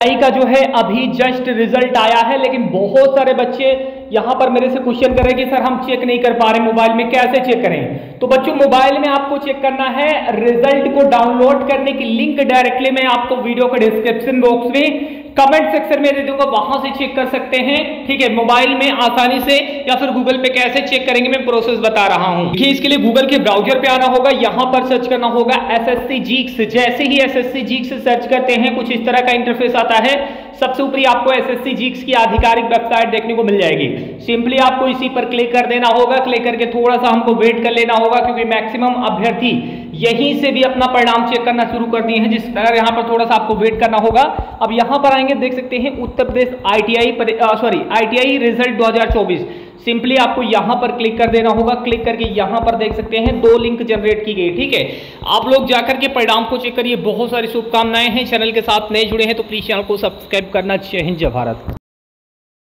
का जो है अभी जस्ट रिजल्ट आया है, लेकिन बहुत सारे बच्चे यहां पर मेरे से क्वेश्चन कर रहे हैं कि सर हम चेक नहीं कर पा रहे मोबाइल में, कैसे चेक करें। तो बच्चों मोबाइल में आपको चेक करना है, रिजल्ट को डाउनलोड करने की लिंक डायरेक्टली मैं आपको वीडियो के डिस्क्रिप्शन बॉक्स में कमेंट सेक्शन में दे दूंगा, वहां से चेक कर सकते हैं। ठीक है, मोबाइल में आसानी से, या फिर गूगल पे कैसे चेक करेंगे मैं प्रोसेस बता रहा हूं। देखिए इसके लिए गूगल के ब्राउजर पे आना होगा, यहां पर सर्च करना होगा एसएससी जीक्स। जैसे ही एसएससी जीक्स सर्च करते हैं कुछ इस तरह का इंटरफेस आता है। सबसे ऊपरी आपको एसएससी जीक्स की आधिकारिक वेबसाइट देखने को मिल जाएगी। सिंपली आपको इसी पर क्लिक कर देना होगा। क्लिक करके थोड़ा सा हमको वेट कर लेना होगा, क्योंकि मैक्सिमम अभ्यर्थी यहीं से भी अपना परिणाम चेक करना शुरू कर दिए हैं, जिस तरह यहां पर थोड़ा सा आपको वेट करना होगा। अब यहां पर आएंगे, देख सकते हैं Uttar Pradesh ITI result 2024। Simply आपको यहां पर क्लिक कर देना होगा। क्लिक करके यहां पर देख सकते हैं 2 लिंक जनरेट की गई। ठीक है, आप लोग जाकर के परिणाम को चेक करिए। बहुत सारी शुभकामनाएं हैं। चैनल के साथ नए जुड़े हैं तो प्लीज चैनल को सब्सक्राइब करना। जय हिंद, जय भारत।